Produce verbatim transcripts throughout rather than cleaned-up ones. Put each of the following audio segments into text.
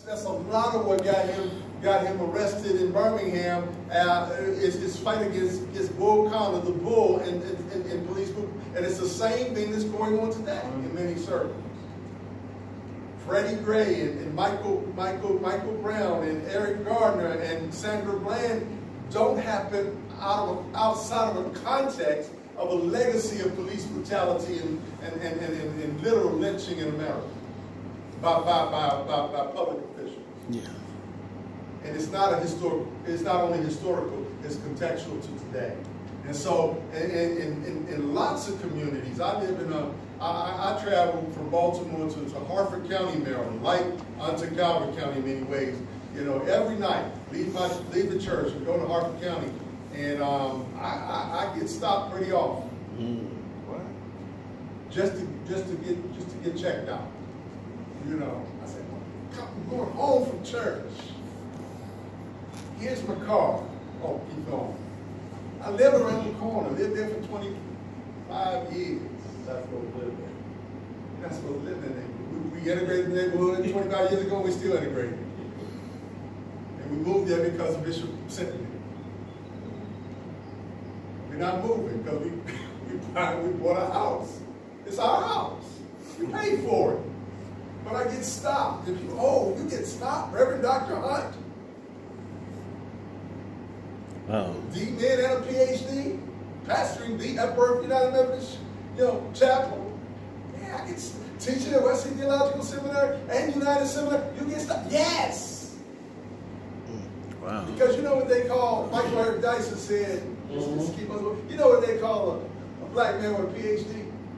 that's a lot of what got him got him arrested in Birmingham. Uh, is his fight against, against Bull Connor, the bull, in, in, in police group, and it's the same thing that's going on today in many circles. Freddie Gray and, and Michael Michael Michael Brown and Eric Gardner and Sandra Bland don't happen out of outside of a context of a legacy of police brutality and and, and, and, and, and literal lynching in America by by by, by, by public officials. Yeah. And it's not a historic. It's not only historical. It's contextual to today. And so, in, in, in, in lots of communities, I live in a. I, I travel from Baltimore to, to Harford County, Maryland, like unto Calvert County in many ways. You know, every night, leave my leave the church and go to Harford County, and um, I, I, I get stopped pretty often. Mm. What? Just to just to get just to get checked out. You know, I said, well, I'm going home from church. Here's my car. Oh, keep going. I live around the corner. Lived there for twenty-five years. That's what we live there. You're not supposed to live in that neighborhood. We, we integrated the neighborhood twenty-five years ago. We still integrated. And we moved there because of Bishop sent me. We're not moving because we we, buy, we bought a house. It's our house. We paid for it. But I get stopped. If you oh, you get stopped, Reverend Doctor Hunt. Wow. D man and a P H D, pastoring the at Birth United Methodist, you know, chapel. Yeah, I get teaching at Wesley Theological Seminary and United Seminary. You get stopped. Yes. Wow. Because you know what they call, Michael Eric Dyson said, mm-hmm. let's keep on, you know what they call a, a black man with a P H D?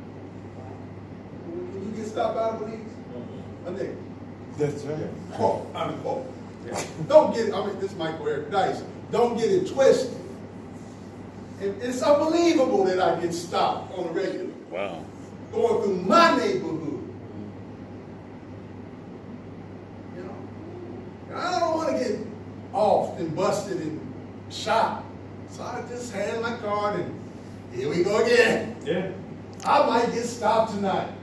When you get stopped by the police, a nigga. That's right. Quote, unquote. Don't get, I mean, this is Michael Eric Dyson. Don't get it twisted. It, it's unbelievable that I get stopped on a regular. Wow. Going through my neighborhood. You know? And I don't want to get off and busted and shot. So I just hand my card and here we go again. Yeah. I might get stopped tonight.